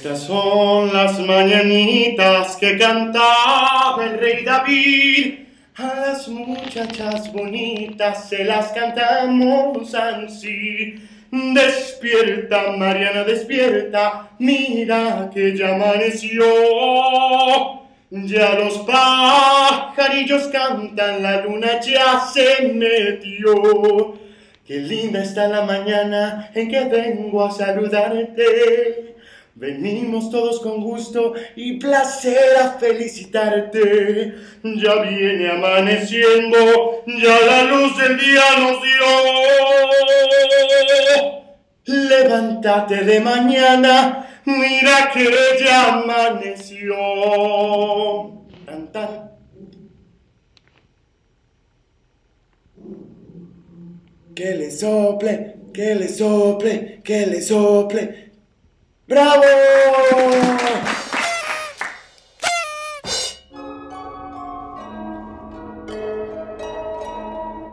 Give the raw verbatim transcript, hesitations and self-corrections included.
Estas son las mañanitas que cantaba el rey David. A las muchachas bonitas se las cantamos así. Despierta, Mariana, despierta, mira que ya amaneció. Ya los pajarillos cantan, la luna ya se metió. Qué linda está la mañana en que vengo a saludarte. Venimos todos con gusto y placer a felicitarte. Ya viene amaneciendo, ya la luz del día nos dio. Levántate de mañana, mira que ya amaneció. Tan, tan. Que le sople, que le sople, que le sople. ¡Bravo!